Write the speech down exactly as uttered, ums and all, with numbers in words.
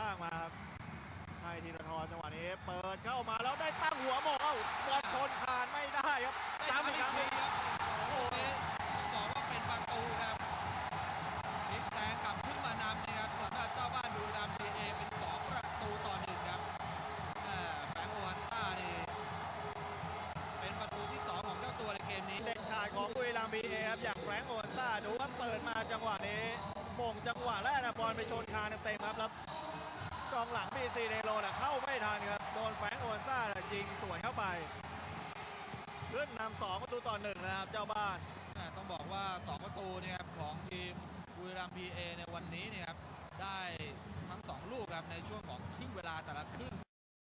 างมาครับให้ธีรทรจังหวะนี้เปิดเข้ามาแล้วได้ตั้งหัวโมงเอ้าบอลชนคานไม่ได้ครับซ้ำอีกครั้งนึงครับโอ้โหต้องบอกว่าเป็นประตูครับพลิกแซงกลับขึ้นมานำนะครับสำหรับเจ้าบ้านบุรีรัมย์ พี เอ เป็นสองประตูต่อหนึ่งครับแฟรงค์โอฮันต้านี่เป็นประตูที่สองของเจ้าตัวในเกมนี้เด็ดขาดของบุรีรัมย์ พี เอ ครับอย่างแฟรงค์โอฮันต้าดูว่าเปิดมาจังหวะนี้โป่งจังหวะแรกนะบอลไปชนคานเต็มครับแล้วกองหลัง บี ซี เนโรนะเข้าไม่ทันครับโดนแฟรงค์โอฮันต้ายิงสวนเข้าไปขึ้นนำสองประตูต่อหนึ่งนะครับเจ้าบ้านต้องบอกว่าสองประตูเนี่ยครับของทีมบุรีรัมย์ พี เอ ในวันนี้เนี่ยครับได้ทั้งสองลูกครับในช่วงของครึ่งเวลาแต่ละครึ่ง